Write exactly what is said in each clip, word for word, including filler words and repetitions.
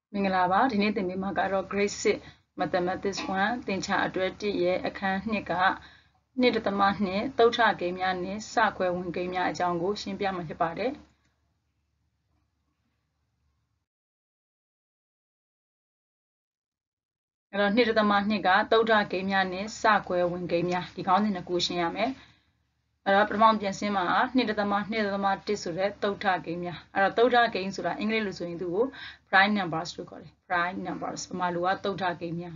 မင်္ဂလာပါဒီနေ့သင်ပေးမှာကတော့ grade six mathematics one သင်္ချာအတွဲတစ်ရဲ့အခန်းနှစ်ကနှစ်တသမနှစ်သုဒ္ဓကိန်းများနဲ့စခွဲဝင်ကိန်းများအကြောင်းကိုရှင်းပြမှာဖြစ်ပါတယ်အဲ့တော့နှစ်တသမနှစ်ကသုဒ္ဓကိန်းများနဲ့စခွဲဝင်ကိန်းများဒီခေါင်းစဉ်နှစ်ခုရှင်းရမယ်အဲ့တော့ပထမပြန်ရှင်းမှာနှစ်တသမနှစ်တသမတစ်ဆိုတဲ့သုဒ္ဓကိန်းများအဲ့တော့သုဒ္ဓကိန်းဆိုတာအင်္ဂလိပ်လိုဆိုရင်သူ့ကို prime numbers လို့ခေါ်တယ် prime numbers ပမာလိုကသုဒ္ဓကိန်းများ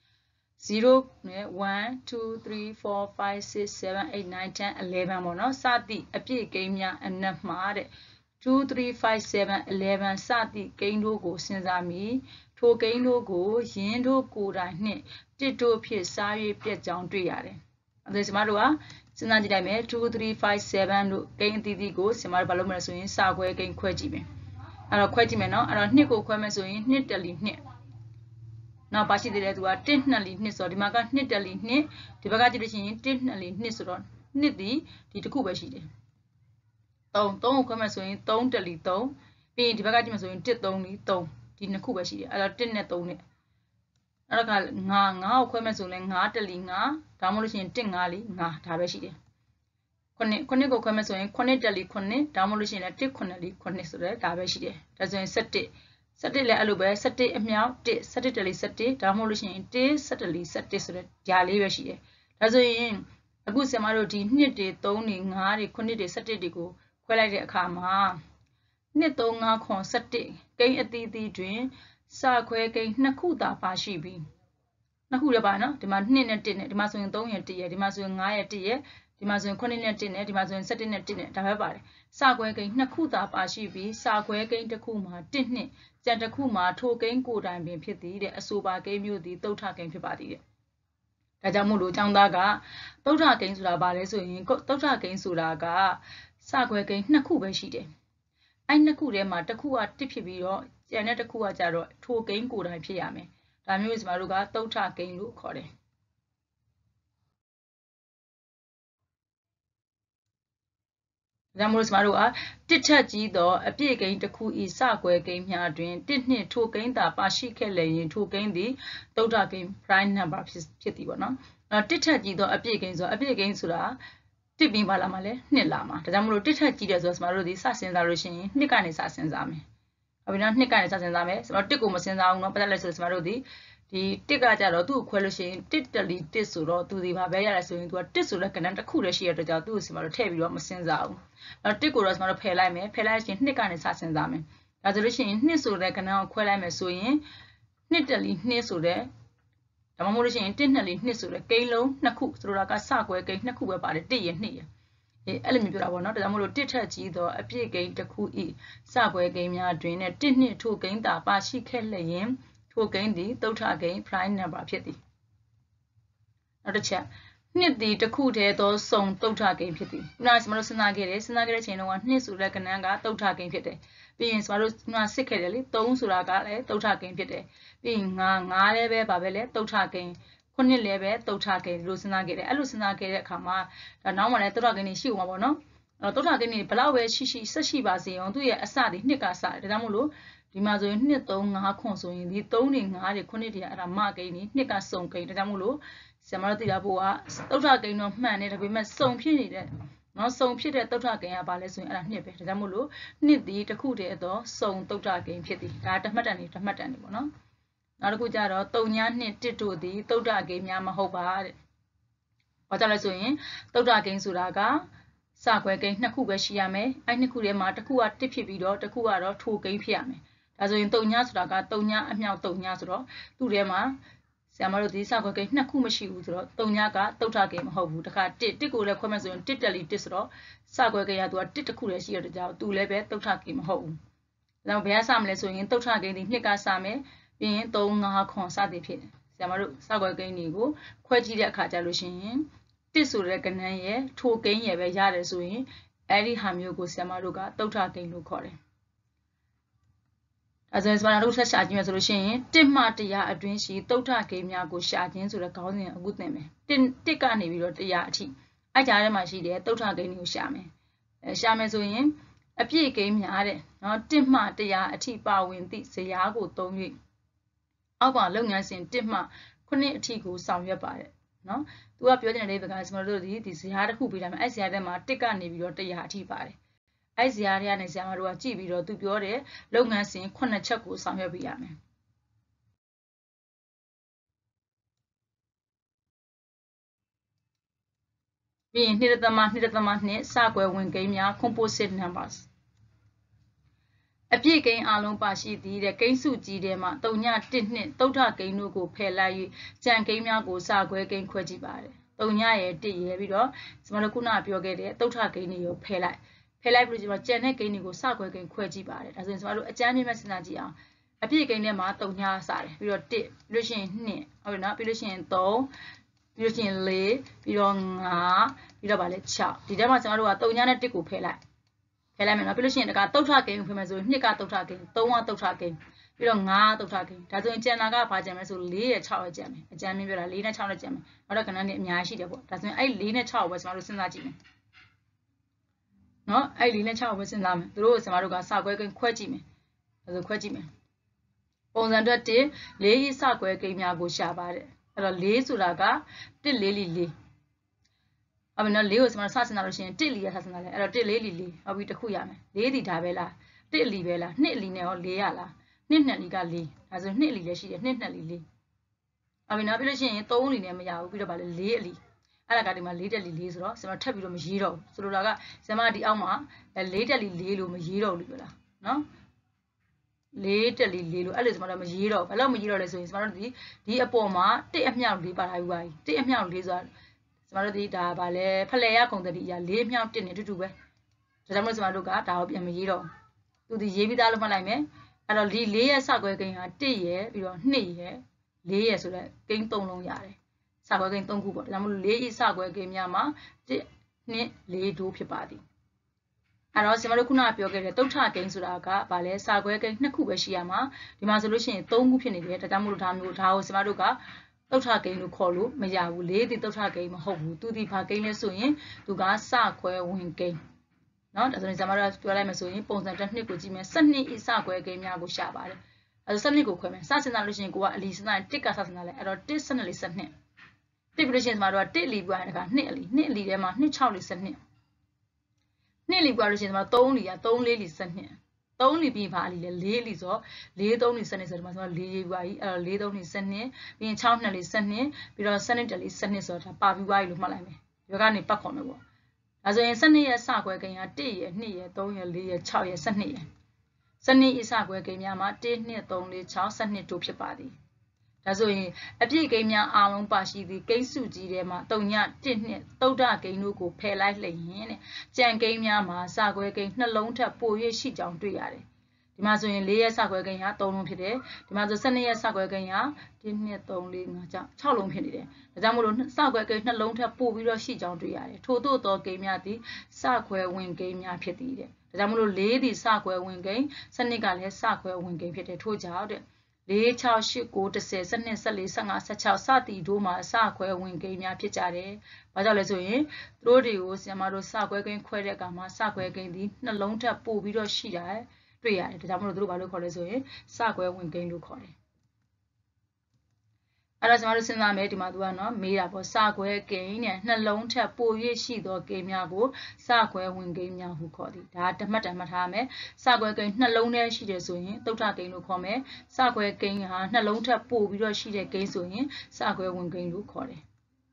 zero နဲ့ one two three four five six seven eight nine ten eleven ပေါ့နော်စသည့်အပြည့်ကိန်းများအနက်မှာတဲ့two three five seven eleven စသည့်ကိန်းတို့ကိုစဉ်းစားမိထိုကိန်းတို့ကိုယင်းတို့ကိုယ်တိုင်နှင့်တစ်တို့ဖြစ်စား၍ပြတ်ကြောင်းတွေ့ရတယ်အဲ့ဒါကျမတို့ကစဉ်းစားကြည့်လိုက်မယ်two three five sevenတို့ကိန်းအသီးသီးကိုကျမတို့ဘာလုပ်မလဲဆိုရင်စာခွဲကိန်းခွဲကြည့်မယ်အဲ့တော့ခွဲကြည့်မယ်နော်အဲ့တော့နှစ်ကိုခွဲမယ်ဆိုရင်နှစ်တလီနှစ်နောက်ပါရှိသေးတယ်သူကတစ်နှစ်လီနှစ်ဆိုတော့ဒီမှာကနှစ်တလီနှစ်ဒီဘက်ကကြည့်လို့ရှိရင်တစ်နှစ်လီနှစ်ဆိုတော့နှစ်ဒီဒီတစ်ခုပဲရှိတယ်သုံးသုံးကိုခွဲမယ်ဆိုရင်သုံးတလီသုံးပြီးရင်ဒီဘက်ကကြည့်မယ်ဆိုရင်တစ်သုံးလီသုံးဒီနှစ်ခုပဲရှိတယ်အဲ့တော့တစ်နဲ့သုံးနဲ့အဲ့တော့ကငါငါကိုခွဲမယ်ဆိုရင်ငါတလီငါဒါမှမဟုတ်လို့ရှိရင်တစ်ငါလီငါဒါပဲရှိတယ်ခုနှစ်ခုနှစ်ကိုခွဲမယ်ဆိုရင်ခုနှစ်တလီခုနှစ်ဒါမှမဟုတ်လို့ရှိရင်လည်းတစ်ခုနှစ်လီခုနှစ်ဆိုတော့ဒါပဲရှိတယ်ဒါဆိုရင်ဆယ့်တစ်ဆယ့်တစ်လည်းအဲ့လိုပဲဆယ့်တစ်အမြောက်တစ်ဆယ့်တစ်တလီဆယ့်တစ်ဒါမှမဟုတ်လို့ရှိရင်တစ်ဆယ့်တလီဆယ့်တစ်ဆိုတော့ဓာလေးပဲရှိတယ်ဒါဆိုရင်အခုဆရာမတို့ဒီနှစ်တွေသုံးတွေငါးတွေခုနှစ်တွေဆယ့်တစ်တွေကိုခွဲလိုက်တဲ့အခါမှာနှစ်သုံးငါးခွန်ဆယ့်တစ်ကိန်းအသီးသီးတွင်စခွဲကိန်းနှစ်ခုသာပါရှိပြီးနှစ်ခုလည်းပါနော်ဒီမှာနှစ်နဲ့တစ်နဲ့ဒီမှာဆိုရင်သုံးရတစ်ရဒီမှာဆိုရင်ငါးရတစ်ရဒီမှာဆိုရင်ခုနှစ်နဲ့တစ်နဲ့ဒီမှာဆိုရင်ဆယ့်တစ်နဲ့တစ်နဲ့ဒါပဲပါတယ်စခွဲကိန်းနှစ်ခုသာပါရှိပြီးစခွဲကိန်းတစ်ခုမှာတစ်နှစ်ကျန်တစ်ခုမှာထိုကိန်းကိုယ်တိုင်ပင်ဖြစ်သည်တဲ့အဆိုပါကိန်းမျိုးသည်သုဒ္ဓကိန်းဖြစ်ပါသည်တဲ့ဒါကြောင့်မို့လို့ကျောင်းသားကသုဒ္ဓကိန်းဆိုတာဘာလဲဆိုရင်သုဒ္ဓကိန်းဆိုတာကစခွဲကိန်းနှစ်ခုပဲရှိတယ်အဲ့နှစ်ခုထဲမှာတစ်ခုကတစ်ဖြစ်ပြီးတော့ကျန်တဲ့တစ်ခုကကြတော့ထိုကိန်းကိုယ်တိုင်ဖြစ်ရမယ်ဒါမျိုးကျမတို့ကသုဒ္ဓကိန်းလို့ခေါ်တယ်ဒါကြောင့်မို့ကျမတို့ကတစ်ထက်ကြီးသောအပြည့်ကိန်းတစ်ခုဤစကွဲကိန်းများတွင်တစ်နှင့်ထိုကိန်းသာပါရှိခဲ့လျင်ထိုကိန်းသည်သုဒ္ဓကိန်း prime number ဖြစ်ဖြစ်သည်ပေါ့နော်အဲတစ်ထက်ကြီးသောအပြည့်ကိန်းဆိုအပြည့်ကိန်းဆိုတာတစ်ပြီးပါလာမှာလဲနှစ်လာမှာဒါကြောင့်မို့လို့တစ်ထက်ကြီးတယ်ဆိုတော့ကျမတို့ဒီစစဉ်းစားလို့ရှိရင်နှစ်ကနေစစဉ်းစားမယ်ဟုတ်ပြီနော်နှစ်ကနေစစဉ်းစားမယ်ကျမတို့တစ်ကိုမစဉ်းစားဘူးနော်ပတ်သက်လဲဆိုတော့ကျမတို့ဒီဒီတစ်ကကြတော့သူ့ကိုခွဲလို့ရှိရင်တစ်တလီတစ်ဆိုတော့သူဒီဘာပဲရလဲဆိုရင်သူကတစ်ဆိုတဲ့ကဏ္ဍတစ်ခုတည်းရှိရတဲ့ကြောင့်သူ့ကိုကျမတို့ထည့်ပြီးတော့မစဉ်းစားဘူးအဲ့တစ်ကိုတော့ကျမတို့ဖယ်လိုက်မယ်ဖယ်လိုက်ရင်နှစ်ကနေစစဉ်းစားမယ်ဒါဆိုလို့ရှိရင်နှစ်ဆိုတဲ့ကဏ္ဍကိုခွဲလိုက်မယ်ဆိုရင်နှစ်တလီနှစ်ဆိုတဲ့ဒါမှမဟုတ်လို့ရှိရင်တစ်နှစ်လီနှစ်ဆိုတဲ့ကိန်းလုံးနှစ်ခုဆိုတော့ကစကွဲကိန်းနှစ်ခုပဲပါတယ်တစ်ရနှစ်ရအေးအဲ့လိုမျိုးပြောတာပေါ့နော်ဒါကြောင့်မို့လို့တစ်ထက်ကြီးသောအပြည့်ကိန်းတစ်ခုဤစကွဲကိန်းများတွင်နဲ့တစ်နှစ်ထိုကိန်းသာပါရှိခဲ့လျင်ထိုကိန်းသည်သုဒ္ဓကိန်း prime number ဖြစ်သည်နောက်တစ်ချက်နှစ်သည်တစ်ခုတည်းသောစုံသုဒ္ဓကိန်းဖြစ်သည်ခုနကကျွန်တော်တို့စဉ်းစားခဲ့တယ်စဉ်းစားခဲ့တဲ့ချိန်တုန်းကနှစ်ဆိုတဲ့ကဏ္ဍကသုဒ္ဓကိန်းဖြစ်တယ်ပြီးရင်ကျွန်တော်တို့ခုနစစ်ခဲ့တယ်လေသုံးဆိုတာကလည်းသုဒ္ဓကိန်းဖြစ်တယ်ပြီးရင်ငါးငါးလည်းပဲဗာပဲလေသုဒ္ဓကိန်းခုနှစ်လည်းပဲသုဒ္ဓကိန်းလို့စဉ်းစားခဲ့တယ်အဲ့လိုစဉ်းစားခဲ့တဲ့အခါမှာဒါနောက်မှလည်းသုဒ္ဓကိန်းတွေရှိဦးမှာပေါ့နော်အဲ့တော့သုဒ္ဓကိန်းတွေဘယ်လောက်ပဲရှိရှိဆက်ရှိပါစေအောင်သူ့ရဲ့အစတွေနှစ်ကစတယ်ဒါကြောင့်မို့လို့ဒီမှာဆိုရင်နှစ်သုံးငါးခွန်ဆိုရင်ဒီသုံးတွေငါးတွေခုနှစ်တွေအဲ့ဒါမကိန်းတွေနှစ်ကစုံကိန်းဒါကြောင့်မို့လို့ဆရာမတို့သိတာပို့ကသုဒ္ဓကိန်းတော့မှန်တယ်ဒါပေမဲ့စုံဖြစ်နေတဲ့နော်စုံဖြစ်တဲ့သုဒ္ဓကိန်းကဘာလဲဆိုရင်အဲ့ဒါနှစ်ပဲဒါကြောင့်မို့လို့နှစ်ဒီတစ်ခုတည်းသောစုံသုဒ္ဓကိန်းဖြစ်သည်ဒါတမှတ်တန်နေတမှတ်တန်နေပေါ့နော်နောက်တစ်ခုကျတော့တုံညာနှစ်တစ်တို့သည်သုဒ္ဓကိန်းများမဟုတ်ပါတဲ့ဘာကြောင့်လဲဆိုရင်သုဒ္ဓကိန်းဆိုတာကစကွဲကိန်းနှစ်ခုပဲရှိရမယ်အဲ့နှစ်ခုထဲမှာတစ်ခုကတစ်ဖြစ်ပြီးတော့တစ်ခုကတော့ထိုကိန်းဖြစ်ရမယ်ဒါဆိုရင်တုံညာဆိုတာကတုံညာအမြောက်တုံညာဆိုတော့သူ့ထဲမှာဆရာမတို့ဒီစကွဲကိန်းနှစ်ခုမရှိဘူးဆိုတော့တုံညာကသုဒ္ဓကိန်းမဟုတ်ဘူးတခါတစ်တစ်ကိုလည်းခွဲမယ်ဆိုရင်တစ်တလီတစ်ဆိုတော့စကွဲကိန်းကသူကတစ်တစ်ခုလည်းရှိရတဲ့ကြောင့်သူလည်းပဲသုဒ္ဓကိန်းမဟုတ်ဘူးဒါကြောင့်ဘယ်ကစမလဲဆိုရင်သုဒ္ဓကိန်းဒီနှစ်ကစမယ်ပြီးရင်သုံးငါးခွန်စသည်ဖြစ်တယ်ဆရာမတို့စကွဲကိန်းတွေကိုခွဲကြည့်တဲ့အခါကျလို့ရှိရင်တစ်ဆိုတဲ့ကဏ္ဍရဲ့ထိုကိန်းရဲ့ပဲရတယ်ဆိုရင်အဲ့ဒီဟာမျိုးကိုဆရာမတို့ကသုဒ္ဓကိန်းလို့ခေါ်တယ်အဲဆိုရင်ကျွန်တော်တို့ဆက်ရှာကြည့်မယ်ဆိုလို့ရှိရင်တစ်မှတရားအတွင်းရှိသုဒ္ဓကိန်းများကိုရှာခြင်းဆိုတဲ့ခေါင်းစဉ်အခုသင်မယ်တစ်တစ်ကနေပြီးတော့တရားအထိအဲ့ကြားထဲမှာရှိတဲ့သုဒ္ဓကိန်းတွေကိုရှာမယ်အဲရှာမယ်ဆိုရင်အပြည့်ကိန်းများတဲ့နော်တစ်မှတရားအထိပါဝင်သည့်ဇယားကိုသုံး၍အောက်ပါလုပ်ငန်းစဉ်တစ်မှခုနှစ်အထိကိုဆောင်ရွက်ပါတယ်နော်သူကပြောတဲ့နေဘက်ကကျွန်တော်တို့ဒီဒီဇယားတစ်ခုပေးထားမယ်အဲ့ဇယားထဲမှာတစ်ကနေပြီးတော့တရားအထိပါတယ်အဲ့ဇယားတွေကနေဆရာမတို့ကကြည့်ပြီးတော့သူပြောတဲ့လုပ်ငန်းစဉ်ခုနှစ်ချက်ကိုဆောင်ရွက်ပေးရမယ်ပြီးရင်နှစ်သမနှစ်သမနှစ်စကွယ်ဝင်ကိန်းများ composite numbers အပြည့်ကိန်းအလုံးပါရှိသည့်တဲ့ကိန်းစုကြီးထဲမှာတုံညတစ်နှစ်သုဒ္ဓကိန်းတို့ကိုဖယ်လိုက်၍ကြံကိန်းများကိုစကွယ်ကိန်းခွဲကြည့်ပါတယ်တုံညရဲ့တစ်ရဲ့ပြီးတော့ကျွန်တော်တို့ခုနကပြောခဲ့တဲ့သုဒ္ဓကိန်းတွေကိုဖယ်လိုက်ဖယ်လိုက်ပြီးတော့ကျွန်တော်ကြံတဲ့ကိန်းတွေကိုစကွယ်ကိန်းခွဲကြည့်ပါတယ်ဒါဆိုရင်ကျွန်တော်တို့အကျမ်းမြင့်မဲ့စဉ်းစားကြည့်အောင်အပြည့်ကိန်းထဲမှာတုံညစတယ်ပြီးတော့တစ်ပြီးလို့ရှိရင်နှစ်ဟုတ်ပြီနော်ပြီးလို့ရှိရင်သုံးပြီးလို့ရှိရင်လေးပြီးတော့ငါးပြီးတော့ဗာလဲ၆ဒီထဲမှာကျွန်တော်တို့ကတုံညနဲ့တစ်ကိုဖယ်လိုက်ဖယ်လိုက်မယ်နော်ပြီးလို့ရှိရင်တကသုဒ္ဓကိန်းကိုဖယ်မယ်ဆိုရင်နှစ်ကသုဒ္ဓကိန်းသုံးကသုဒ္ဓကိန်းပြီးတော့ငါးသုဒ္ဓကိန်းဒါဆိုရင်ကျန်တာကဘာကျန်မလဲဆိုလေးရယ်၆ရယ်ကျန်မယ်အကျမ်းမြင့်ပြောတာလေးနဲ့၆နဲ့ကျန်မယ်နောက်တော့ကဏ္ဍနဲ့အများကြီးရှိတယ်ပေါ့ဒါဆိုရင်အဲ့လေးနဲ့၆ကိုပဲကျွန်တော်တို့စဉ်းစားကြည့်မယ်နော်အဲ့လေးနဲ့၆ကိုပဲစဉ်းစားမယ်သူတို့ကျွန်တော်တို့ကစကွဲကိန်းခွဲကြည့်မယ်ဒါဆိုခွဲကြည့်မယ်ပုံစံအတွက်တစ်လေးဤစကွဲကိန်းများကိုရှာပါတယ်အဲ့တော့လေးဆိုတာကတစ်လေးလီလေးအဲ့မနော်လေးကိုကျွန်တော်စစဉ်းစားလို့ရှိရင်တစ်လီရစစဉ်းစားလဲအဲ့တော့တစ်လေးလီလေးဟုတ်ပြီတစ်ခုရမယ်လေးဒီဒါပဲလားတစ်လီပဲလားနှစ်လီနဲ့ရောလေးရလားနှစ်နှစ်လီကလေးဒါဆိုနှစ်လီလည်းရှိတယ်နှစ်နှစ်လီလေးအဲ့ပြီနော်ပြီးလို့ရှိရင်သုံးလီနဲ့မရဘူးပြီးတော့ဗာလဲလေးအလီအဲ့ဒါကဒီမှာလေးတက်လီလေးဆိုတော့ကျွန်တော်ထပ်ပြီးတော့မရေးတော့ဘူးဆိုလိုတာကဇမဒီအောက်မှာလေးတက်လီလေးလို့မရေးတော့ဘူးပြောလားနော်လေးတက်လီလေးလို့အဲ့လိုကျွန်တော်တို့မရေးတော့ဘူးဘယ်လောက်မရေးတော့လဲဆိုရင်ကျွန်တော်တို့ဒီဒီအပေါ်မှာတစ်အမြောက်လေးပါထားပြီးပါပြီတစ်အမြောက်လေးဆိုတာကျွန်တော်တို့ဒီဒါဗာလဲဖလှယ်ရကုန်တဲ့ဒီအရာလေးအမြောက်တစ်နဲ့အတူတူပဲဒါကြောင့်မို့ကျွန်တော်တို့ကဒါကိုပြန်မရေးတော့ဘူးသူဒီရေးပြီးသားလို့မှတ်လိုက်မယ်အဲ့တော့ဒီလေးရဲ့စကွဲကိန်းဟာတစ်ရဲ့ပြီးတော့နှစ်ရဲ့လေးရဲ့ဆိုတော့ကိန်းသုံးလုံးရတယ်စကွဲကိန်းသုံးခုပေါ့ဒါကြောင့်မို့လေးဤစကွဲကိန်းများမှာတစ်နှစ်လေးဒိုးဖြစ်ပါသည်အဲ့တော့ကျွန်တော်တို့ခုနကပြောခဲ့တဲ့သုဒ္ဓကိန်းဆိုတာကဗာလဲစကွဲကိန်းနှစ်ခုပဲရှိရမှာဒီမှာဆိုလို့ရှိရင်သုံးခုဖြစ်နေတယ်ဒါကြောင့်မို့လို့ဒါမျိုးဒါကိုကျွန်တော်တို့ကသုဒ္ဓကိန်းလို့ခေါ်လို့မရဘူးလေးဒီသုဒ္ဓကိန်းမဟုတ်ဘူးသူဒီဘာကိန်းလဲဆိုရင်သူကစကွဲဝင်ကိန်းနော်ဒါဆိုရင်ကျွန်တော်တို့ပြောလိုက်မယ်ဆိုရင်ပုံစံတစ်နှစ်ကိုကြည့်မယ်စနစ်ဤစကွဲကိန်းများကိုရှာပါတယ်အဲ့တော့စနစ်ကိုခွဲမယ်စစဉ်းစားလို့ရှိရင်ကိုကအလီစဉ်းစားရင်တစ်ကစစဉ်းစားလဲအဲ့တော့တစ်စနစ်လေးစနစ်တစ်ပြီးလို့ရှိရင်ကျွန်တော်တို့ကတစ်လီပွားရင်တခါနှစ်အလီနှစ်အလီထဲမှာနှစ်၆လီစနစ်နှစ်လီပွားလို့ရှိရင်ကျွန်တော်သုံးလီကသုံးလေးလီစနစ်သုံးလီပြီးပါလီလေလေးလီဆိုလေးသုံးလီစနစ်ဆိုဒီမှာကျွန်တော်လေးရေးပွားကြီးအဲ့တော့လေးသုံးလီစနစ်ပြီးရင်၆နှစ်လီစနစ်ပြီးတော့စနစ်တလီစနစ်ဆိုတာပါပြီးပွားကြီးလို့မှတ်လိုက်မယ်ဒီကနေပတ်ခေါ်မယ်ပေါ့ဒါဆိုရင်စနစ်ရဲ့စကွဲကိန်းကတစ်ရဲ့နှစ်ရဲ့သုံးရဲ့လေးရဲ့၆ရဲ့စနစ်ရဲ့စနစ်ဤစကွဲကိန်းများမှာတစ်နှစ်သုံးလေး၆စနစ်တို့ဖြစ်ပါသည်ဒါဆိုရင်အပြည့်ကိန်းများအားလုံးပါရှိသည့်ကိန်းစုကြီးထဲမှာတုံညတစ်နှစ်သုဒ္ဓကိန်းတို့ကိုဖယ်လိုက်လျင်တဲ့ကြံကိန်းများမှာစကွဲကိန်းနှလုံးထပ်ပို၍ရှိကြောင်းတွေ့ရတယ်ဒီမှာဆိုရင်လေးရဲ့စကွဲကိန်းဟာသုံးလုံးဖြစ်တယ်ဒီမှာဆိုစနစ်ရဲ့စကွဲကိန်းဟာတစ်နှစ်သုံးလေးငါး၆လုံးဖြစ်နေတယ်ဒါကြောင့်မို့လို့စကွဲကိန်းနှလုံးထပ်ပိုပြီးတော့ရှိကြောင်းတွေ့ရတယ်ထို့သို့သောကိန်းများသည်စကွဲဝင်ကိန်းများဖြစ်သည်တဲ့ဒါကြောင့်မို့လို့လေးသည်စကွဲဝင်ကိန်းစနစ်ကလည်းစကွဲဝင်ကိန်းဖြစ်တယ်ထို့ကြောင့်တဲ့လေး၆၈၉၁၀စနစ်၁၄၁၅၁၆စသည်တို့မှာအစခွဲဝင်ကိန်းများဖြစ်ကြတယ်။ဘာကြောင့်လဲဆိုရင်သူတို့တွေကိုဆရာမတို့စခွဲကိန်းခွဲတဲ့အခါမှာစခွဲကိန်းဒီနှလုံးထပ်ပို့ပြီးတော့ရှိတာတွေ့ရတယ်။ဒါကြောင့်မလို့သူတို့ဘာလို့ခေါ်လဲဆိုရင်စခွဲဝင်ကိန်းလို့ခေါ်တယ်။အဲ့တော့ကျွန်တော်တို့စဉ်းစားမယ်ဒီမှာသူကနော်မေးတာပေါ့စခွဲကိန်းနဲ့နှလုံးထပ်ပို့၍ရှိသောကိန်းများကိုစခွဲဝင်ကိန်းများဟုခေါ်သည်ဒါတမတ်တမှတ်ထားမယ်စခွဲကိန်းနှလုံးထဲရှိတယ်ဆိုရင်သုဒ္ဓကိန်းလို့ခေါ်မယ်စခွဲကိန်းဟာနှလုံးထပ်ပို့ပြီးတော့ရှိတဲ့ကိန်းဆိုရင်စခွဲဝင်ကိန်းလို့ခေါ်တယ်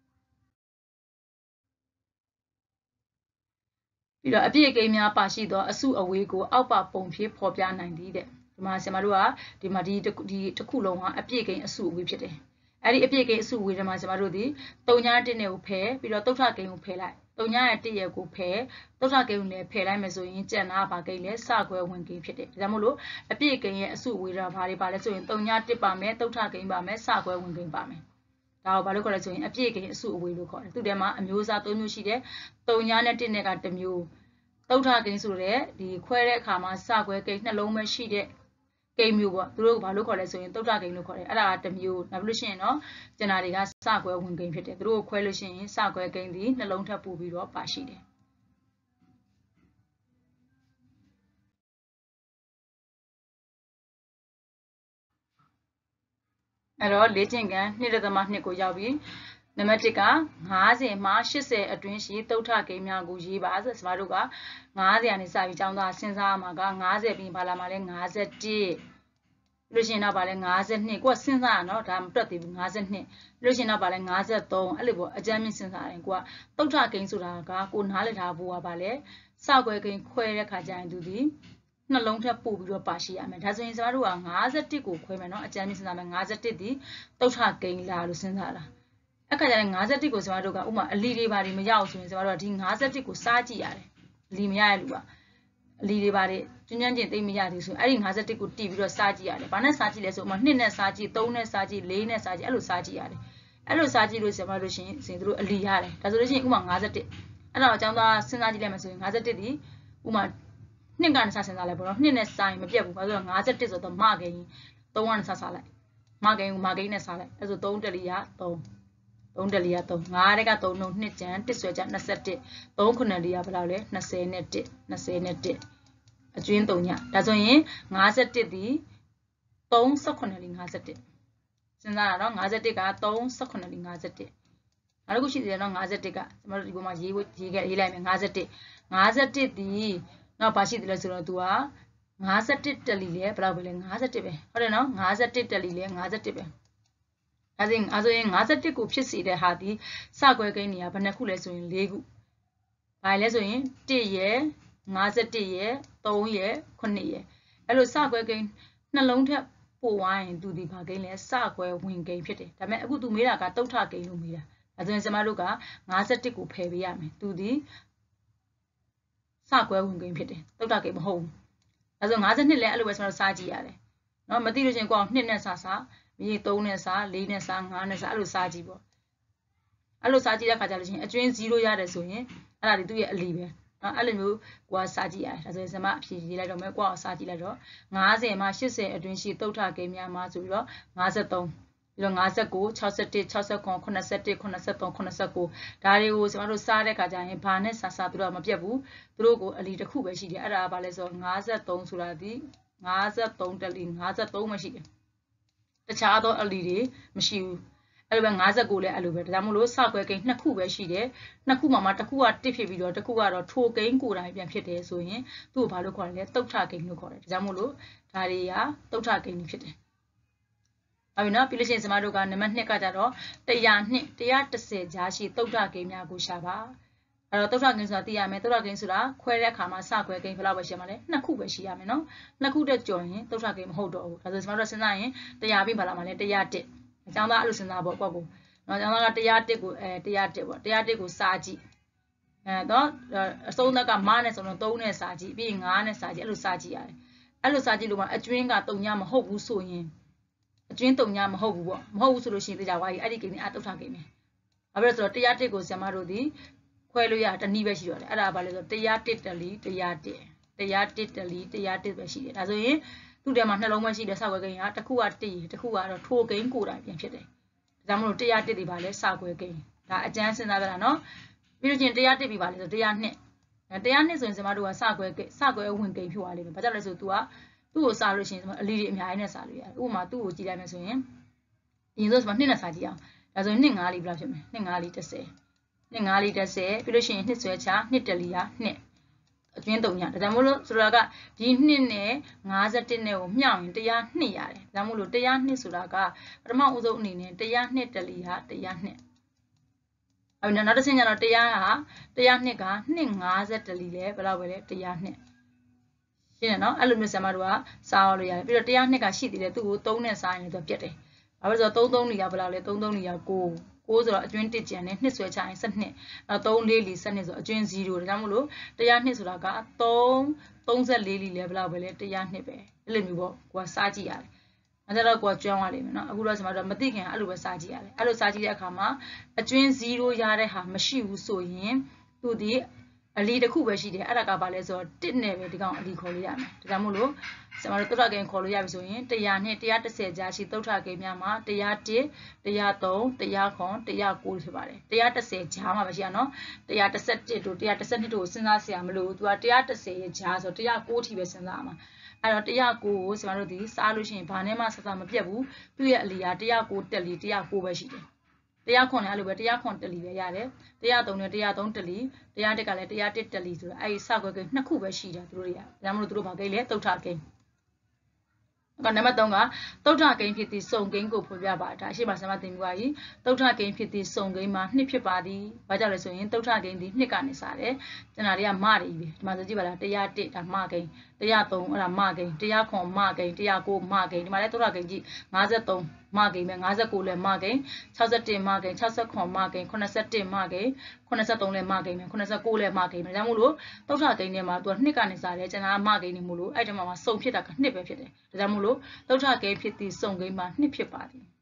ပြီးတော့အပြည့်ကိန်းများပါရှိသောအစုအဝေးကိုအောက်ပါပုံဖြင့်ဖော်ပြနိုင်သည်တဲ့ဒီမှာဆရာမတို့ကဒီမှာဒီဒီတစ်ခုလုံးကအပြည့်ကိန်းအစုအဝေးဖြစ်တယ်အဲ့ဒီအပြည့်ကိန်းအစုအဝေးထဲမှာကျွန်တော်တို့ဒီတုံညာတစ်နဲ့ကိုဖယ်ပြီးတော့သုဒ္ဓကိန်းကိုဖယ်လိုက်တုံညာရဲ့တစ်ရဲ့ကိုဖယ်သုဒ္ဓကိန်းကိုလည်းဖယ်လိုက်မယ်ဆိုရင်ကျန်တာဘာကိန်းလဲစကွဲဝင်ကိန်းဖြစ်တယ်ဒါကြောင့်မို့လို့အပြည့်ကိန်းရဲ့အစုအဝေးတာဘာတွေပါလဲဆိုရင်တုံညာတစ်ပါမယ်သုဒ္ဓကိန်းပါမယ်စကွဲဝင်ကိန်းပါမယ်ဒါကိုဘာလို့ခေါ်လဲဆိုရင်အပြည့်ကိန်းအစုအဝေးလို့ခေါ်တယ်သူထဲမှာအမျိုးအစား၃မျိုးရှိတယ်တုံညာနဲ့တစ်နဲ့ကတစ်မျိုးသုဒ္ဓကိန်းဆိုတဲ့ဒီခွဲတဲ့အခါမှာစကွဲကိန်းနှလုံးပဲရှိတဲ့ကိန်းမျိုးပေါ့သူတို့ဘာလို့ခေါ်လဲဆိုရင်သုဒ္ဓကိန်းလို့ခေါ်တယ်အဲ့ဒါကတစ်မျိုးနောက်ပြီးလို့ရှိရင်တော့ကျန်တာတွေကစကွဲဝင်ကိန်းဖြစ်တယ်သူတို့ကိုခွဲလို့ရှိရင်စကွဲကိန်းဒီနှလုံးထပ်ပို့ပြီးတော့ပါရှိတယ်အဲ့တော့လေ့ကျင့်ခန်းနှစ်ရက်သမနှစ်ကိုရောက်ပြီနံပါတ်တစ်က၅၀မှ၈၀အတွင်းရှိသုဒ္ဓကိန်းများကိုရေးပါဆိုကျမတို့က၅၀ကနေစပြီးကျောင်းသားစဉ်းစားမှာက၅၀ပြီးဘာလာမှာလဲ၅၁လို့ရှင်တော့ဗာလဲ၅၂ကိုကစဉ်းစားရနော်ဒါမတွက်သေးဘူး၅၂လို့ရှင်တော့ဗာလဲ၅၃အဲ့လိုပေါ့အကြမ်းမြင့်စဉ်းစားရင်ကိုကသုဒ္ဓကိန်းဆိုတာကကိုနားလည်ထားဖို့ကဗာလဲစကွဲကိန်းခွဲတဲ့ခါကျရင်သူဒီနှလုံးထက်ပို့ပြီးတော့ပါရှိရမယ်ဒါဆိုရင်ကျမတို့က၅၁ကိုခွဲမယ်နော်အကြမ်းမြင့်စဉ်းစားမယ်၅၁ဒီသုဒ္ဓကိန်းလားလို့စဉ်းစားတာအခါကျရင်၅၁ကိုကျမတို့ကဥမာအလီတွေဘာတွေမရအောင်ဆိုရင်ကျမတို့ကဒီ၅၁ကိုစားကြည့်ရတယ်အလီမရတဲ့လူကအလီတွေဘာတွေကျွမ်းကျွမ်းကျင်သိမရသေးဆိုအဲ့ဒီ၅၁ကိုတီးပြီးတော့စားကြည့်ရတယ်ဘာနဲ့စားကြည့်လဲဆိုဥမာ၂နဲ့စားကြည့်၃နဲ့စားကြည့်၄နဲ့စားကြည့်အဲ့လိုစားကြည့်ရတယ်အဲ့လိုစားကြည့်လို့ကျမတို့ရှင်စင်တို့အလီရတယ်ဒါဆိုလို့ရှိရင်ဥမာ၅၁အဲ့တော့အကြောင်းသားစဉ်းစားကြည့်လိုက်မယ်ဆိုရင်၅၁ဒီဥမာ၂ကနေစားစဉ်းစားလိုက်ပေါ့နော်၂နဲ့စားရင်မပြတ်ဘူးဘာလို့လဲ၅၁ဆိုတော့မကိန်း၃ကနေစားစားလိုက်မကိန်းကိုမကိန်းနဲ့စားလိုက်အဲ့ဆို၃တလီရ၃သုံးတလီရသုံးငါးတဲ့ကသုံးလုံးနှစ်ကျန်တစ်ဆွဲကြ၂၁သုံးခုနှစ်လီရဘယ်လောက်လဲ၂၀နဲ့၁ ၂၀နဲ့၁အကျွင်းသုံးညဒါဆိုရင်၅၁ဒီ၃၁၈လီ၅၁စဉ်းစားရတော့၅၁က၃၁၈လီ၅၁နောက်တစ်ခုရှိသေးတယ်နော်၅၁ကကျွန်တော်တို့ဒီပေါ်မှာရေးရေးခဲ့ရေးလိုက်မယ်၅၁ ၅၁ဒီနောက်ဘာရှိသေးလဲဆိုတော့ तू က၅၁တလီလဲဘယ်လောက်ပဲလဲ၅၁ပဲဟုတ်တယ်နော်၅၁တလီလဲ၅၁ပဲဒါဆိုရင်အဲဆိုရင်၅၁ကိုဖြစ်စေတဲ့ဟာဒီစကွဲကိန်းတွေကဘယ်နှခုလဲဆိုရင်၄ခုဘာလဲဆိုရင်၁ရယ်၅၁ရယ်၃ရယ်ခုနှစ်ရယ်အဲ့လိုစကွဲကိန်းနှလုံးထက်ပိုသွားရင်သူဒီဘာကိန်းလဲစကွဲဝင်ကိန်းဖြစ်တယ်ဒါပေမဲ့အခုသူမေးတာကသုဒ္ဓကိန်းလို့မေးတာဒါဆိုရင်ကျမတို့က၅၁ကိုဖယ်ပေးရမယ်သူဒီစကွဲဝင်ကိန်းဖြစ်တယ်သုဒ္ဓကိန်းမဟုတ်ဘူးဒါဆို၅၂လဲအဲ့လိုပဲကျမတို့စားကြည့်ရတယ်နော်မသိလို့ချင်းကိုအောင်၂နဲ့စားစားမြေ၃နဲ့စား၄နဲ့စား၅နဲ့စားအဲ့လိုစားကြည့်ပေါ့အဲ့လိုစားကြည့်တဲ့ခါကျလို့ချင်းအကျွင်းဇီရိုရတယ်ဆိုရင်အဲ့ဒါဒီသူ့ရဲ့အလီပဲနော်အဲ့လိုမျိုးကိုကစားကြည့်ရတယ်ဒါဆိုရင်စမအဖြေရေးလိုက်တော့မယ်ကိုကစားကြည့်လိုက်တော့၅၀မှ၈၀အတွင်းရှိသုဒ္ဓကိန်းများမှာဆိုပြီးတော့၅၃ပြီးတော့၅၉ ၆၁ ၆၉ ၇၁ ၇၁ ၇၃ ၇၉ဒါတွေကိုကျွန်တော်တို့စားတဲ့ခါကျရင်ဘာနဲ့စားစားသူတို့မပြတ်ဘူးသူတို့ကိုအလီတစ်ခုပဲရှိတယ်အဲ့ဒါကဘာလဲဆိုတော့၅၃ဆိုတာဒီ၅၃တလီ၅၃မရှိတယ်တခြားသောအလီတွေမရှိဘူးအဲ့လိုပဲ၅၉လည်းအဲ့လိုပဲဒါကြောင့်မို့လို့စကွဲကိန်းနှစ်ခုပဲရှိတယ်နှစ်ခုမှာမှတစ်ခုကတစ်ဖြစ်ပြီးတော့တစ်ခုကတော့ထိုကိန်းကိုယ်တိုင်ပြန်ဖြစ်တယ်ဆိုရင်သူ့ကိုဘာလို့ခေါ်လဲသုဒ္ဓကိန်းလို့ခေါ်တယ်ဒါကြောင့်မို့လို့ဒါတွေကသုဒ္ဓကိန်းဖြစ်တယ်ဟုတ်ပြီနော်ပြီးလို့ရှိရင်ကျမတို့ကနံပါတ်၂ကကြတော့၁၀၀နဲ့၁၁၀ကြားရှိသုဒ္ဓကိန်းများကိုရှာပါအဲ့တော့သုဒ္ဓကိန်းဆိုတာသိရမယ်သုဒ္ဓကိန်းဆိုတာခွဲတဲ့အခါမှာစကွဲကိန်းဘယ်လောက်ပဲရှိရမှာလဲနှစ်ခုပဲရှိရမယ်နော်နှစ်ခုတက်ကျော်ရင်သုဒ္ဓကိန်းမဟုတ်တော့ဘူးဒါဆိုကျမတို့စဉ်းစားရင်၁၀၀ပြီးဘာလာမှာလဲ၁၀၁အကြောင်းသားအဲ့လိုစဉ်းစားပေါ့ပေါ့ကိုနော်အကြောင်းသားက၁၀၁ကိုအဲ၁၀၁ပေါ့၁၀၁ကိုစားကြည့်အဲတော့အစုံသက်ကမနဲ့ဆိုတော့၃နဲ့စားကြည့်ပြီးရင်၅နဲ့စားကြည့်အဲ့လိုစားကြည့်ရတယ်အဲ့လိုစားကြည့်လို့မှအကျွင်းက၃ညမဟုတ်ဘူးဆိုရင်အကျွင်း၃ညမဟုတ်ဘူးပေါ့မဟုတ်ဘူးဆိုလို့ရှိရင်သိကြပါကြီးအဲ့ဒီကိန်းနဲ့အသုဒ္ဓကိန်းပဲဘာဖြစ်လို့ဆိုတော့၁၀၁ကိုဆရာမတို့ဒီခွဲလို့ရတနည်းပဲရှိတော့တယ်အဲ့ဒါဘာလဲဆိုတော့၁၀၁တလီ၁၀၁ ၁၀၁တလီ၁၀၁ပဲရှိတယ်ဒါဆိုရင်သူ့ထဲမှာနှလုံးမရှိတဲ့စကွဲကိန်းကတစ်ခုကတစ်တစ်ခုကတော့ထိုကိန်းကိုယ်တိုင်ပြန်ဖြစ်တယ်ဒါကြောင့်မလို့၁၀၁တွေပါလဲစကွဲကိန်းဒါအကျန်းစဉ်းစားကြတာနော်ပြီးလို့ချင်း၁၀၁ပြီပါလဲဆို၁၀၂အဲ၁၀၂ဆိုရင်ကျမတို့ကစကွဲစကွဲဝင်ကိန်းဖြစ်သွားလိမ့်မယ်ဘာကြောင့်လဲဆိုတော့ तू ကသူ့ကိုစားလို့ရှိရင်အလီတွေအများကြီးနဲ့စားလို့ရတယ်ဥပမာသူ့ကိုကြည့်လိုက်မယ်ဆိုရင်အရင်ဆုံးကျမနှစ်နဲ့စားကြည့်အောင်ဒါဆိုရင်နှစ်၅လီဘယ်လောက်ဖြစ်မလဲနှစ်၅လီ၁၀နှစ်၅လီ၁၀ပြီးလို့ရှိရင်နှစ်ဆွဲချနှစ်တလီကနှစ်အကျွင်း၃ညဒါကြောင့်မို့လို့ဆိုတာကဒီနှစ်နဲ့၅၁နဲ့ကိုမျှောင်ရင်၁၀၂ရတယ်ဒါကြောင့်မို့လို့၁၀၂ဆိုတာကပထမဦးဆုံးအနေနဲ့၁၀၂တလီဟာ၁၀၂အဲ့တော့နောက်တစ်ဆင့်ကျတော့၁၀၀ဟာ၁၀၂ကနှစ်၅၀တလီလဲဘယ်လောက်ပဲလဲ၁၀၂ရှင်းတယ်နော်အဲ့လိုမျိုးဆရာမတို့ကစားရလို့ရတယ်ပြီးတော့၁၀၂ကရှိသေးတယ်သူ့ကို၃နဲ့စားရင်သူပြတ်တယ်ဘာလို့ဆိုတော့၃၃လီကဘယ်လောက်လဲ၃၃လီက၉၉ဆိုတော့အကျွင်းတစ်ကျန်နဲ့နှစ်ဆွဲချရင်၁၂အဲ၃၄လီ၁၂ဆိုအကျွင်းဇီရိုဒါကြောင့်မို့လို့၁၀၂ဆိုတာက၃ ၃၄လီလဲဘယ်လောက်ပဲလဲ၁၀၂ပဲအဲ့လိုမျိုးပေါ့ကိုကစားကြည့်ရတယ်အဲ့ဒါတော့ကိုကကျွမ်းသွားလိမ့်မယ်နော်အခုတော့ကျွန်တော်တို့မသိခင်အဲ့လိုပဲစားကြည့်ရတယ်အဲ့လိုစားကြည့်တဲ့အခါမှာအကျွင်းဇီရိုရတဲ့ဟာမရှိဘူးဆိုရင်သူဒီအလီတစ်ခုပဲရှိတယ်အဲ့ဒါကဘာလဲဆိုတော့တစ်နဲ့ပဲဒီကောင်အလီခေါ်လို့ရမယ်ဒါကြောင့်မို့လို့ဆရာမတို့သုဒ္ဓဂိမ်းခေါ်လို့ရပြီဆိုရင်100နဲ့one hundred tenကြားရှိသုဒ္ဓဂိမ်းများမှာone oh one one oh three one oh nine one oh nineဖြစ်ပါတယ်one hundred tenကြားမှာပဲရှိရနော်one hundred elevenတို့one hundred twelveတို့ကိုစဉ်းစားစရာမလိုဘူးသူကone hundred tenရဲ့ကြားဆိုone oh nineထိပဲစဉ်းစားရမှာအဲ့တော့one oh nineကိုဆရာမတို့ဒီစားလို့ရှိရင်ဘာနဲ့မှဆက်စားမပြတ်ဘူးသူ့ရဲ့အလီကone oh nineတက်လီone oh nineပဲရှိတယ်တရားခွန်လည်းအဲ့လိုပဲတရားခွန်တက်လီပဲရတယ်တရားသုံးနဲ့တရားသုံးတက်လီတရားတက်ကလည်းတရားတက်တက်လီဆိုတော့အဲ့ဒီစကွဲကိန်းနှစ်ခုပဲရှိတာသူတို့တွေကဒါမှမဟုတ်သူတို့ဘာကိန်းလဲသုဒ္ဓကိန်းကနံပါတ်threeကသုဒ္ဓကိန်းဖြစ်သည့်စုံကိန်းကိုဖော်ပြပါဒါအရှိမဆရာမသင်ပြပါကြီးသုဒ္ဓကိန်းဖြစ်သည့်စုံကိန်းမှာနှစ်ဖြစ်ပါသည်ဘာကြောင့်လဲဆိုရင်သုဒ္ဓကိန်းဒီနှစ်ကနေစတယ်ကျန်တာတွေကမတွေပဲဒီမှာဆိုကြည့်ပါလားတရားoneဒါမကိန်းတရားthreeအဲ့ဒါမကိန်းတရားခွန်မကိန်းတရားnineမကိန်းဒီမှာလည်းသုဒ္ဓကိန်းကြည့်fifty-threeမကိန်းပဲfifty-nineလည်းမကိန်းsixty-oneမကိန်းsixty-nineမကိန်းseventy-oneမကိန်းseventy-threeလည်းမကိန်းပဲseventy-nineလည်းမကိန်းပဲဒါမို့လို့သုဒ္ဓကိန်းထဲမှာသူကနှစ်ကနေစတယ်ကျန်တာမကိန်းနေမို့လို့အဲ့ဒီမှာမှာစုံဖြစ်တာကနှစ်ပဲဖြစ်တယ်ဒါကြောင့်မို့လို့သုဒ္ဓကိန်းဖြစ်သည့်စုံကိန်းမှာနှစ်ဖြစ်ပါသည်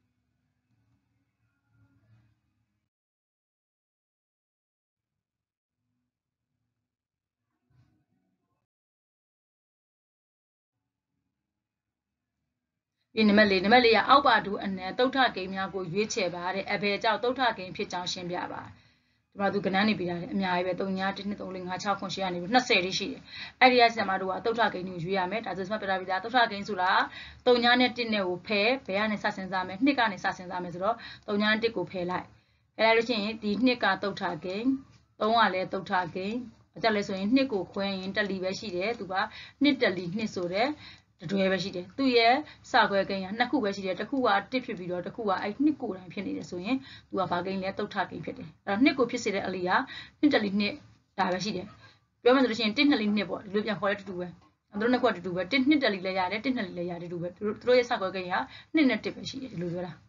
ဒီနံပါတ်fourနံပါတ်fourကအောက်ပါတူအနံသုဒ္ဓကိန်းများကိုရွေးချယ်ပါတဲ့အဘယ်ကြောင့်သုဒ္ဓကိန်းဖြစ်ကြောင်းရှင်းပြပါဒီမှာသူကဏ္ဍနေပြရတယ်အများကြီးပဲthree 1 2 3 4 5 6 9 10ကနေပြီးtwentyတိရှိတယ်အဲ့ဒီကဆရာမတို့ကသုဒ္ဓကိန်းကိုရွေးရမယ်ဒါဆိုစမပြတာပြတာသုဒ္ဓကိန်းဆိုတာthreeနဲ့oneနဲ့ကိုဖယ်ဘယ်ကနေစစဉ်းစားမယ်twoကနေစစဉ်းစားမယ်ဆိုတော့threeနဲ့oneကိုဖယ်လိုက်ဖယ်လိုက်လို့ရှိရင်ဒီtwoကသုဒ္ဓကိန်းthreeကလည်းသုဒ္ဓကိန်းဘာကြောင့်လဲဆိုရင်twoကိုခွဲရင်တက်လီပဲရှိတယ်သူကtwoတက်လီtwoဆိုတဲ့တွဲပဲရှိတယ်သူ့ရဲ့စခွဲကိန်းကနှစ်ခုပဲရှိတယ်တစ်ခုကoneဖြစ်ပြီးတော့တစ်ခုကအဲ့နှစ်ကိုယ်တိုင်ဖြစ်နေတယ်ဆိုရင်သူကဘာကိန်းလဲသုဒ္ဓကိန်းဖြစ်တယ်အဲ့တော့နှစ်ကိုဖြစ်စေတဲ့အလီကtwoတက်လီtwoဒါပဲရှိတယ်ပြောမှဆိုလို့ရှိရင်oneနှစ်လီtwoပေါ့ဒီလိုပြန်ခေါ်တဲ့တူတူပဲသူတို့နှစ်ခုကတူတူပဲoneနှစ်တက်လီလည်းရတယ်oneနှစ်လီလည်းရတယ်တူပဲသူတို့ရဲ့စခွဲကိန်းကtwoနဲ့oneပဲရှိတယ်ဒီလိုပြောတာ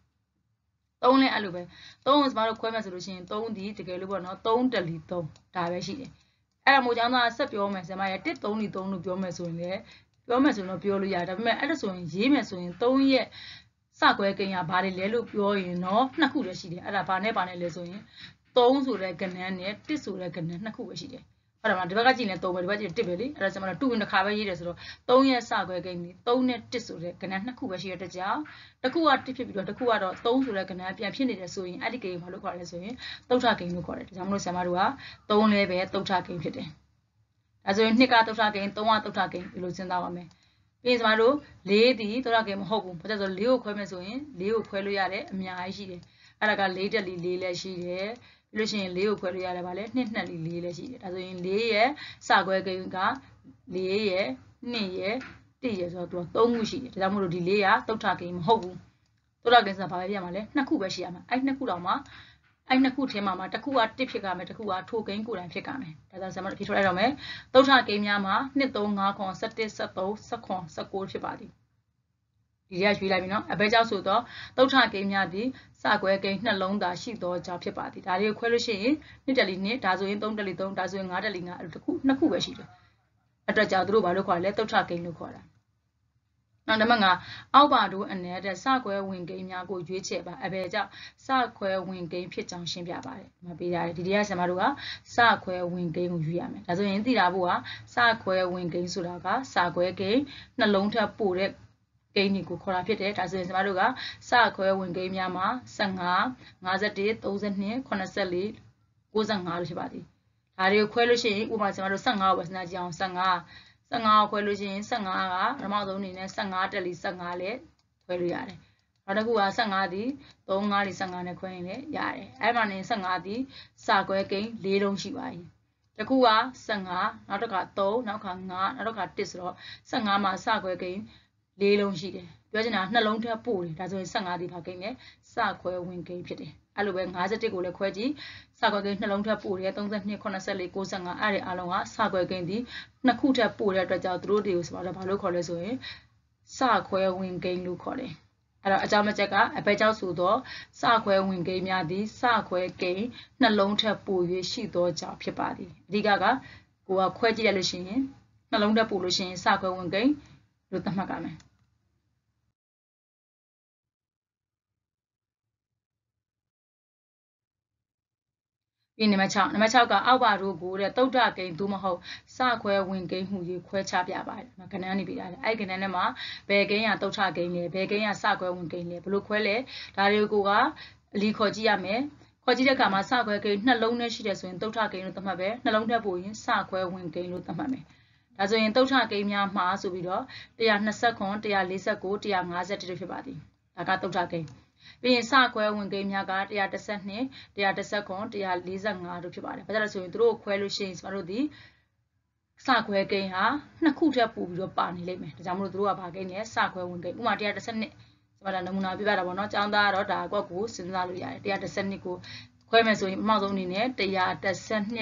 threeလည်းအဲ့လိုပဲthreeကိုစမတို့ခွဲမှဆိုလို့ရှိရင်threeဒီတကယ်လို့ပေါ့နော်threeတက်လီthreeဒါပဲရှိတယ်အဲ့ဒါမို့ကျောင်းသားဆက်ပြောမယ်ဆရာမရဲ့one threeလီthreeလို့ပြောမယ်ဆိုရင်လည်းပြောမယ်ဆိုတော့ပြောလို့ရတယ်ဒါပေမဲ့အဲ့ဒါဆိုရင်ရေးမယ်ဆိုရင်threeရဲ့စကွဲကိန်းကဘာတွေလဲလို့ပြောရင်တော့နှစ်ခုတည်းရှိတယ်အဲ့ဒါဘာနဲ့ဘာနဲ့လဲဆိုရင်threeဆိုတဲ့ကဏ္ဍနဲ့oneဆိုတဲ့ကဏ္ဍနှစ်ခုပဲရှိတယ်အဲ့ဒါမှဒီဘက်ကကြည့်ရင်threeပဲဒီဘက်ကြည့်ရင်oneပဲလေအဲ့ဒါဆိုမှတော့twoတစ်ခါပဲရေးတယ်ဆိုတော့threeရဲ့စကွဲကိန်းဒီthreeနဲ့oneဆိုတဲ့ကဏ္ဍနှစ်ခုပဲရှိရတဲ့ကြောင့်တစ်ခုကoneဖြစ်ပြီးတော့တစ်ခုကတော့threeဆိုတဲ့ကဏ္ဍပြန်ဖြစ်နေတယ်ဆိုရင်အဲ့ဒီကိန်းကိုဘာလို့ခေါ်လဲဆိုရင်သုဒ္ဓကိန်းလို့ခေါ်တယ်ဒါကြောင့်မလို့ဆရာမတို့ကthreeလည်းပဲသုဒ္ဓကိန်းဖြစ်တယ်ဒါဆိုရင်twoကသုဒ္ဓကိန်းthreeကသုဒ္ဓကိန်းဒီလိုစဉ်းစားပါမယ်ပြီးရင်ကျမတို့fourဒီသုဒ္ဓကိန်းမဟုတ်ဘူးဘာလို့လဲဆိုတော့fourကိုခွဲမယ်ဆိုရင်fourကိုခွဲလို့ရတယ်အများကြီးရှိတယ်အဲ့ဒါကfourတက်လီfourလည်းရှိတယ်ပြီးလို့ရှိရင်fourကိုခွဲလို့ရတယ်ဗာလဲtwoနှစ်လီfourလည်းရှိတယ်ဒါဆိုရင်fourရဲ့စကွဲကိန်းကfourရဲ့twoရဲ့oneရဲ့ဆိုတော့သူကthreeခုရှိတယ်ဒါကြောင့်မို့လို့ဒီfourကသုဒ္ဓကိန်းမဟုတ်ဘူးသုဒ္ဓကိန်းဆိုတာဘာပဲပြရမှာလဲနှစ်ခုပဲရှိရမှာအဲ့နှစ်ခုတောင်မှအဲ့နှစ်ခုထဲမှာမှာတစ်ခုကoneဖြစ်ကြမယ်တစ်ခုကထိုကိန်းကိုယ်တိုင်ဖြစ်ကြမယ်ဒါကြောင့်ဆရာမတို့ဖြေထုတ်လိုက်တော့မယ်သုဒ္ဓကိန်းများမှာtwo 3 5 11 13 14 19ဖြစ်ပါသည်ဒီရရွေးလိုက်ပြီနော်အဘဲကြောင့်ဆိုတော့သုဒ္ဓကိန်းများသည်စကွဲကိန်းနှလုံးသာရှိသောကြောင့်ဖြစ်ပါသည်ဒါတွေကိုခွဲလို့ရှိရင်twoတက်လီtwoဒါဆိုရင်threeတက်လီthreeဒါဆိုရင်fiveတက်လီfiveအဲ့လိုတစ်ခုနှစ်ခုပဲရှိတယ်အတွက်ကြောင့်သူတို့ဘာလို့ခေါ်လဲသုဒ္ဓကိန်းလို့ခေါ်တာနောက်နံပါတ်fiveအောက်ပါတို့အနက်တဲ့စကွဲဝင်ကိန်းများကိုရွေးချယ်ပါအဘယ်ကြောင့်စကွဲဝင်ကိန်းဖြစ်ကြောင်းရှင်းပြပါတယ်ဒီမှာပေးရတယ်ဒီတရားဆရာမတို့ကစကွဲဝင်ကိန်းကိုရွေးရမယ်ဒါဆိုရင်သိတာဖို့ကစကွဲဝင်ကိန်းဆိုတာကစကွဲကိန်းနှလုံးထပ်ပို့တဲ့ကိန်းတွေကိုခေါ်တာဖြစ်တယ်ဒါဆိုရင်ဆရာမတို့ကစကွဲဝင်ကိန်းများမှာfifteen fifty-one thirty-two forty-four ninety-fiveလို့ဖြစ်ပါသည်ဒါတွေကိုခွဲလို့ရှိရင်ဥပမာဆရာမတို့fifteenကိုပဲစဉ်းစားကြည့်အောင်fifteen fifteenကိုခွဲလို့ရှိရင်fifteenကပထမဆုံးအနေနဲ့fifteenတက်လီfifteenလည်းခွဲလို့ရတယ်နောက်တစ်ခုကfifteenဒီthree 5လီfifteenနဲ့ခွဲရင်လည်းရတယ်အဲ့မှာနေfifteenဒီစကွဲကိန်းfourလုံးရှိပါပြီတစ်ခုကfifteenနောက်တစ်ခါthreeနောက်ကfiveနောက်တစ်ခါoneဆိုတော့fifteenမှာစကွဲကိန်းfourလုံးရှိတယ်ပြောချင်တာနှလုံးထပ်ပို့တယ်ဒါဆိုရင်fifteenဒီဘာကိန်းလဲစခွဲဝင်ကိန်းဖြစ်တယ်အဲ့လိုပဲfifty-oneကိုလည်းခွဲကြည့်စခွဲကိန်းနှလုံးထပ်ပို့တယ်thirty-two forty-four ninety-fiveအဲ့ဒီအားလုံးကစခွဲကိန်းဒီနှစ်ခုထပ်ပို့တဲ့အတွက်ကြောင့်သူတို့တွေကိုဆိုတော့ဘာလို့ခေါ်လဲဆိုရင်စခွဲဝင်ကိန်းလို့ခေါ်တယ်အဲ့တော့အကြောင်းမချက်ကအဘယ်ကြောင့်ဆိုတော့စခွဲဝင်ကိန်းများသည်စခွဲကိန်းနှလုံးထပ်ပို့၍ရှိသောကြောင့်ဖြစ်ပါသည်အဓိကကကိုကခွဲကြည့်ရလို့ရှိရင်နှလုံးထပ်ပို့လို့ရှိရင်စခွဲဝင်ကိန်းလို့သတ်မှတ်ကြမယ်ပြီးနံပါတ်6နံပါတ်6ကအောက်ပါတို့ကိုတဲ့တုတ်တကိန်းသို့မဟုတ်စခွဲဝင်ကိန်းမှုကြီးခွဲခြားပြပါတယ်။ကဏ္ဍနေပြရတယ်။အဲ့ကဏ္ဍနဲ့မှာဘယ်ကိန်းကတုတ်တကိန်းလဲဘယ်ကိန်းကစခွဲဝင်ကိန်းလဲဘယ်လိုခွဲလဲဒါတွေကိုကအလီခေါ်ကြည့်ရမယ်။ခေါ်ကြည့်တဲ့အခါမှာစခွဲကိန်းနှလုံးနဲ့ရှိတယ်ဆိုရင်တုတ်တကိန်းလို့သတ်မှတ်ပဲနှလုံးထက်ပိုရင်စခွဲဝင်ကိန်းလို့သတ်မှတ်မယ်။ဒါဆိုရင်တုတ်တကိန်းများမှာဆိုပြီးတော့one twenty-nine, one forty-nine, one fifty-oneဖြစ်ပါသည်။ဒါကတုတ်တကိန်းပြီးရင်စခွဲဝင်ကိန်းများကone twelve, one nineteen, one forty-nine, one forty-fiveတို့ဖြစ်ပါတယ်။ဘာကြောင့်လဲဆိုရင်တို့ခွဲလို့ရှိရင်ကျမတို့ဒီစခွဲကိန်းဟာနှစ်ခုထပ်ပို့ပြီးတော့ပါနေလိမ့်မယ်။ဒါကြောင့်မလို့တို့ကဘာကိန်းလဲစခွဲဝင်ကိန်းဥပမာone twelveကျမတို့နမူနာပြပြတာပေါ့နော်။ကျောင်းသားကတော့ဒါကွက်ကိုစဉ်းစားလို့ရတယ်one twelveကိုခွဲမယ်ဆိုရင်အမှောက်ဆုံးအနေနဲ့one twelveတလီone twelve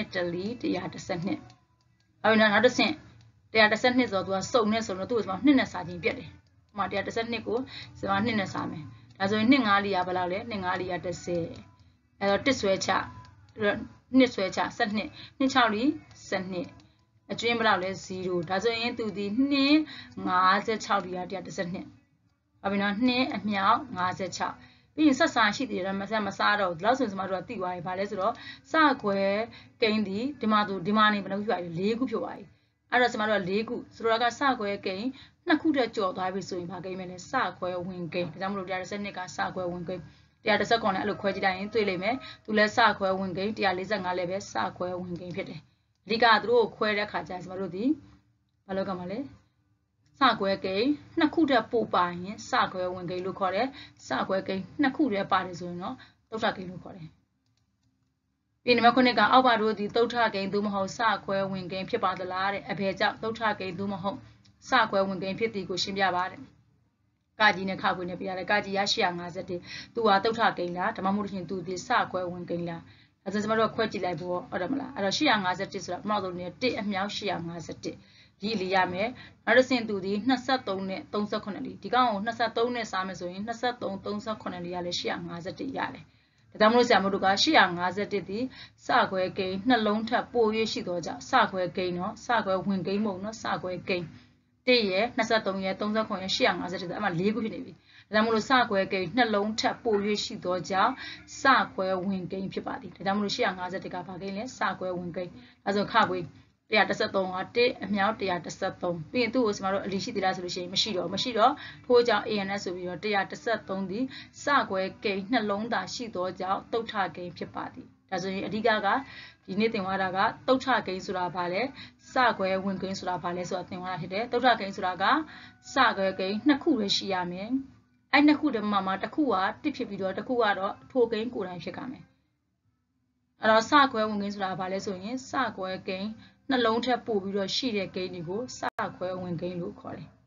အဲ့တော့နောက်တစ်ဆင့်one twelveဆိုတော့သူကစုံနဲ့ဆိုတော့သူ့ကိုကျမနှစ်နဲ့စာချင်းပြတ်တယ်။ဥပမာone twelveကိုကျမနှစ်နဲ့စာမယ်။ဒါဆိုရင်two fiveလီကဘယ်လောက်လဲtwo fiveလီကtenအဲ့တော့တစ်ဆွဲချနှစ်ဆွဲချtwelve two sixလီtwelveအကျွင်းဘယ်လောက်လဲzeroဒါဆိုရင်သူဒီtwo fifty-sixလီကone twelveပါပြီနော်twoအမြောက်fifty-sixပြီးရင်ဆက်စာရှိသေးတယ်မဆက်မစားတော့ဒီလောက်ဆိုရင်ကျမတို့ကသိသွားပြီဗာလဲဆိုတော့စခွဲကိန်းဒီဒီမှာသူဒီမှာနေဘယ်နှခုဖြစ်သွားပြီfourခုဖြစ်သွားပြီအဲ့တော့ကျမတို့ကfourခုဆိုတော့ကစခွဲကိန်းနှစ်ခုတည်းကြော်သွားပြီဆိုရင်ဗာကိန်းမယ်လဲစခွဲဝင်ကိန်းဒါကြောင့်မလို့one twelveကစခွဲဝင်ကိန်းone forty-nineနဲ့အဲ့လိုခွဲကြည့်လိုက်ရင်တွေ့လိမ့်မယ်သူလဲစခွဲဝင်ကိန်းone forty-fiveလည်းပဲစခွဲဝင်ကိန်းဖြစ်တယ်အဓိကသူတို့ကိုခွဲတဲ့အခါကျရင်ကျမတို့ဒီဘာလို့ကမှာလဲစခွဲကိန်းနှစ်ခုတည်းပို့ပါရင်စခွဲဝင်ကိန်းလို့ခေါ်တယ်စခွဲကိန်းနှစ်ခုတည်းပါတယ်ဆိုရင်တော့သုတ်ထကိန်းလို့ခေါ်တယ်ပြီးနံပါတ်nineကအောက်ပါတို့ဒီသုတ်ထကိန်းသို့မဟုတ်စခွဲဝင်ကိန်းဖြစ်ပါသလားတဲ့အဘယ်ကြောင့်သုတ်ထကိန်းသို့မဟုတ်စခွဲဝင်ကိန်းဖြစ်သည်ကိုရှင်းပြပါတဲ့ကကြီးနဲ့ခခွေနဲ့ပြရတယ်ကကြီးရeight fiftyသူဟာသုတ်ထကိန်းလားဒါမှမဟုတ်လို့ရှိရင်သူဒီစခွဲဝင်ကိန်းလားအဲဆိုကျွန်တော်တို့ခွဲကြည့်လိုက်ဖို့ဟုတ်တယ်မလားအဲ့တော့eight fiftyဆိုတာပထမဆုံးနေoneအမြောက်eight fiftyဒီလီရမယ်နောက်တစ်ဆင့်သူဒီtwenty-threeနဲ့thirty-eightလီဒီကောင်ကိုtwenty-threeနဲ့စားမယ်ဆိုရင်twenty-three thirty-eightလီရလဲeight fiftyရတယ်ဒါကြောင့်မလို့ဆရာမတို့ကeight fiftyဒီစခွဲကိန်းနှလုံးထပ်ပို့ရရှိတော့ကြစခွဲကိန်းနော်စခွဲဝင်ကိန်းမဟုတ်နော်စခွဲကိန်းoneရယ်twenty-threeရယ်thirty-eightရယ်eight fiftyဆိုအဲ့မှာfourခုဖြစ်နေပြီဒါကြောင့်မလို့စခွဲကိန်းနှလုံးထပ်ပို့ရရှိတော့ကြောင့်စခွဲဝင်ကိန်းဖြစ်ပါသည်ဒါကြောင့်မလို့eight fiftyကဘာကိန်းလဲစခွဲဝင်ကိန်းဒါဆိုခခွေone thirty-threeကoneအမြောက်one thirty-threeပြီးရင်သူ့ကိုကျွန်တော်တို့အလီရှိသေးလားဆိုလို့ရှိရင်မရှိတော့မရှိတော့ထို့ကြောင့် A N S ဆိုပြီးတော့one thirty-threeဒီစခွဲကိန်းနှလုံးသားရှိတော့ကြောင့်သုတ်ထကိန်းဖြစ်ပါသည်ဒါဆိုရင်အဓိကကဒီနေ့သင်သွားတာကသုတ်ထကိန်းဆိုတာဘာလဲစခွဲဝင်ကိန်းဆိုတာဘာလဲဆိုတာသင်သွားတာဖြစ်တယ်သုတ်ထကိန်းဆိုတာကစခွဲကိန်းနှစ်ခုပဲရှိရမယ်အဲ့နှစ်ခုတည်းမှာမှာတစ်ခုကတစ်ဖြစ်ပြီးတော့တစ်ခုကတော့ထိုကိန်းကိုယ်တိုင်ဖြစ်ကြမယ်အဲ့တော့စခွဲဝင်ကိန်းဆိုတာဘာလဲဆိုရင်စခွဲကိန်းနှလုံးထပ်ပို့ပြီးတော့ရှိတဲ့ကိန်းတွေကိုစခွဲဝင်ကိန်းလို့ခေါ်တယ်